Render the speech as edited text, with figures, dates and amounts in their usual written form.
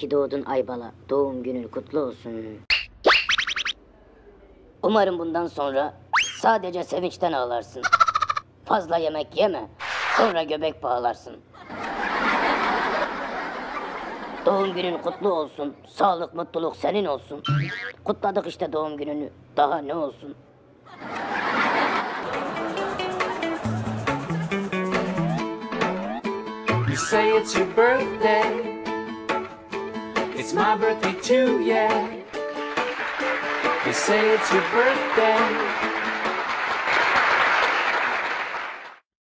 ki doğdun Aybala. Doğum günün kutlu olsun. Umarım bundan sonra sadece sevinçten ağlarsın. Fazla yemek yeme. Sonra göbek bağlarsın. Doğum günün kutlu olsun. Sağlık, mutluluk senin olsun. Kutladık işte doğum gününü. Daha ne olsun? You say it's your birthday. It's my birthday too, yeah. You say it's your birthday.